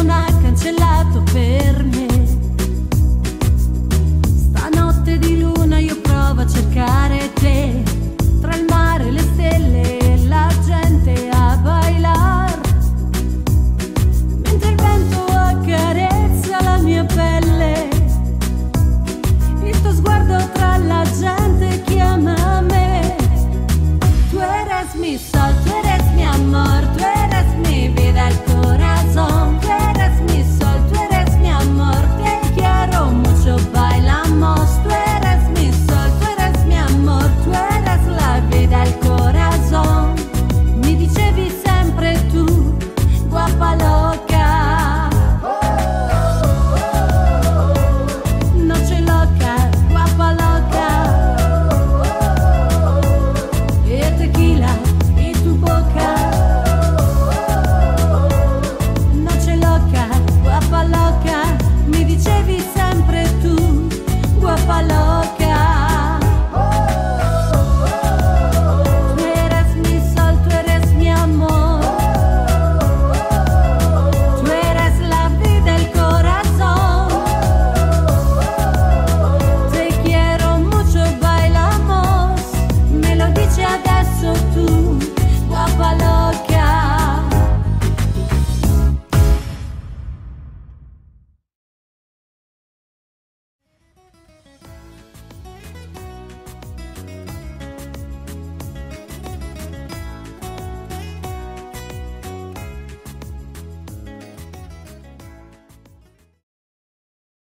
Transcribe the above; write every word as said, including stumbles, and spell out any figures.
non ha cancellato per me. Stanotte di luna io provo a cercare te, tra il mare, le stelle e la gente a bailar, mentre il vento accarezza la mia pelle. Il tuo sguardo tra la gente chiama me. Tu eres mi salto